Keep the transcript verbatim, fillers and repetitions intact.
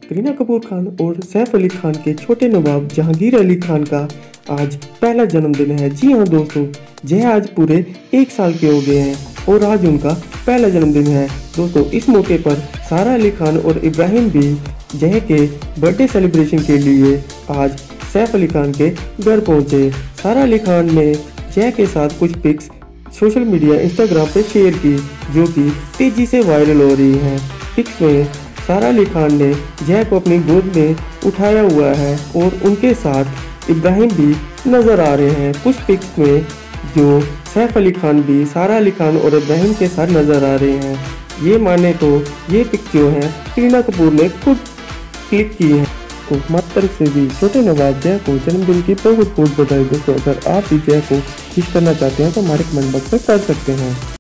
करीना कपूर खान और सैफ अली खान के छोटे नवाब जहांगीर अली खान का आज पहला जन्मदिन है। जी हाँ दोस्तों, जय आज पूरे एक साल के हो गए हैं और आज उनका पहला जन्मदिन है। दोस्तों इस मौके पर सारा अली खान और इब्राहिम भी जय के बर्थडे सेलिब्रेशन के लिए आज सैफ अली खान के घर पहुंचे। सारा अली खान ने जय के साथ कुछ पिक्स सोशल मीडिया इंस्टाग्राम पे शेयर की जो कि तेजी से वायरल हो रही हैं। पिक्स में सारा अली खान ने जय को अपनी गोद में उठाया हुआ है और उनके साथ इब्राहिम भी नजर आ रहे हैं। कुछ पिक्स में जो सैफ अली खान भी सारा अली खान और इब्राहिम के साथ नजर आ रहे हैं। ये माने तो ये पिक जो है करीना कपूर ने खुद क्लिक की है। तो हमारी तरफ से भी छोटे नवाब जय को जन्मदिन की बहुत बहुत बधाई। दोस्तों अगर आप भी जय को विश करना चाहते हैं तो हमारे कमेंट बॉक्स में कर सकते हैं।